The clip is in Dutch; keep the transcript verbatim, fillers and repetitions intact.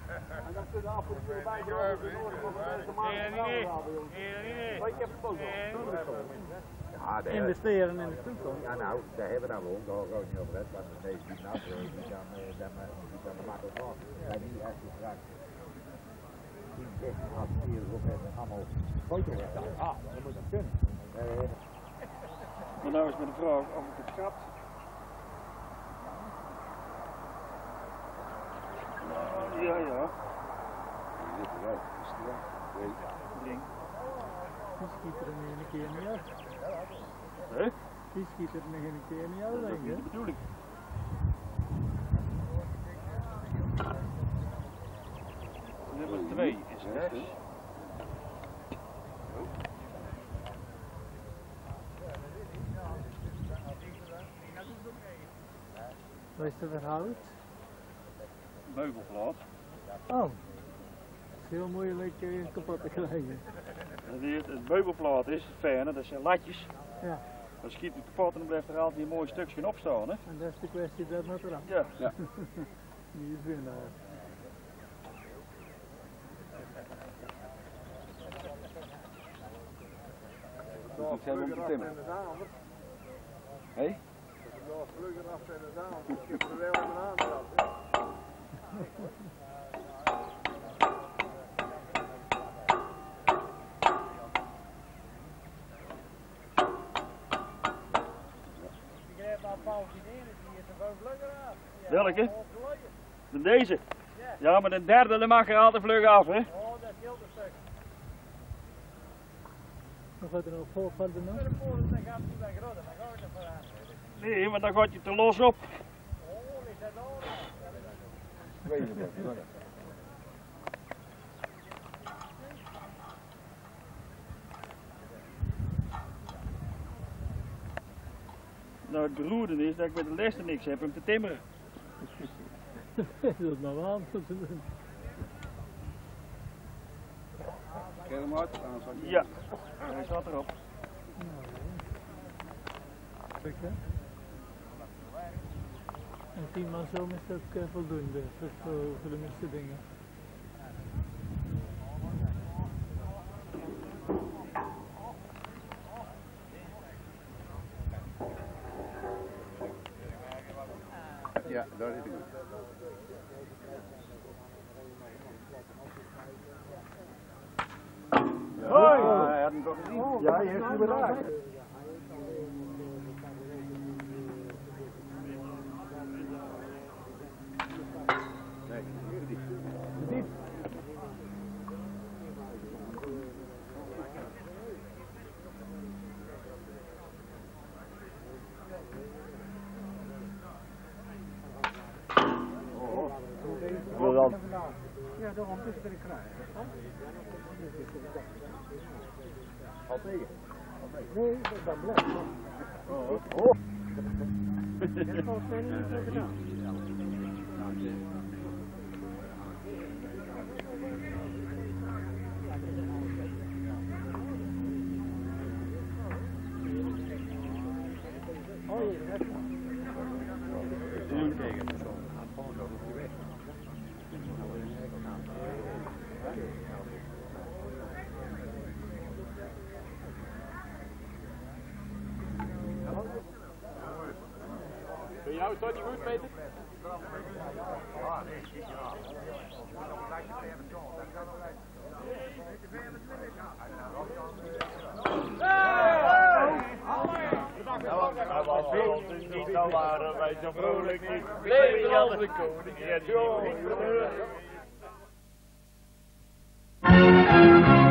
En dan kunnen we af en toe bij de maar ik heb het ook al. Investeren in de toekomst. Ja, nou, daar hebben we dan wel, daar ga ik niet over het, want deze die nat, die kan de makkelijk af. En die als je straks tien, zestien adverteren op en allemaal foto's staan. Ah, dat moet dat kunnen. Maar nou is met de vraag of ik het schat. Ja, ja. Dit is wel, is het wel. Drink. Die schiet er nu een keer niet uit. Hé? Die schiet er nog een keer niet uit, denk ik. Dat bedoel ik. Nummer twee is rechts. Wat is de verhoud? Meubelplaat. Oh, dat is heel moeilijk uh, kapot te krijgen. Het meubelplaat is fijn, dat zijn latjes. Ja. Dan schiet het kapot en dan blijft er altijd een mooi stukje op staan. Hè? En dat is de kwestie dat met eraf. Ja. Ja. Die is winnaar. Dat moet hebben om te timmen. Hé? Als je nog vlugger af zijn de aan, dan kun je er wel even aan trappen. Welke? De deze? Ja, maar de derde de mag er altijd vlug af, hè? Oh, dat scheelt een stuk. Wat gaat er nog voor verder nog? Dan gaat het dan groter, dan ga ik er vooraan. Nee, maar dan gaat je te los op. Oh, is dat al? Weet je wat? Nou, het beroerde is dat ik met de lessen niks heb om te timmeren. Dat is nou aan moeten doen. Kijk hem uit, dan zal je... Ja, hij staat erop. Nou, kijk hè. En tien man zo is dat ook uh, voldoende voor, voor, voor de meeste dingen. Ja, daar is het goed. Hoi! Ja, hij had hem toch gezien? Ja, je heeft hem bedacht. Nee, niet. Niet. Ja, daarom is het er krijgen. Al tegen? Nee, dat blijft. Oh. Oh. Dat valt mij niet zo gedaan. Oh ja, dat is het. Tegen de zon. Gewoon zo op je weg. Bij jou staat die goed, Peter? Dat was niet, dan waren wij zo vrolijk niet. Leven als de koning. Ja, joh.